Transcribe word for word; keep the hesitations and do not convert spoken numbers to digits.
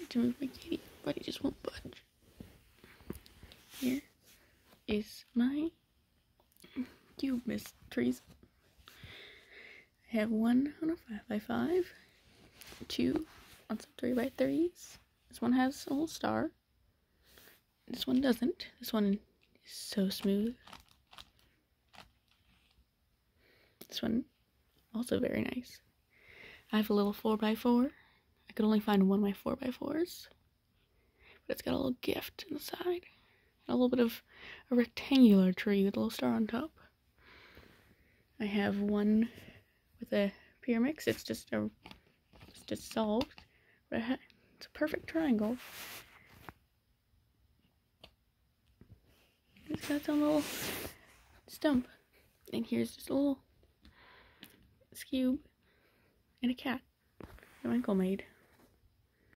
to move my kitty, but he just won't budge. Here is my cube mysteries. I have one on a five by five, two on some three by threes. This one has a little star. This one doesn't. This one is so smooth. This one also very nice. I have a little four by four. I could only find one of my four by fours, but it's got a little gift in the side. A little bit of a rectangular tree with a little star on top. I have one with a pyramix. It's just a, it's just solved, but it's a perfect triangle. It's got its own little stump, and here's just a little cube and a cat that my uncle made.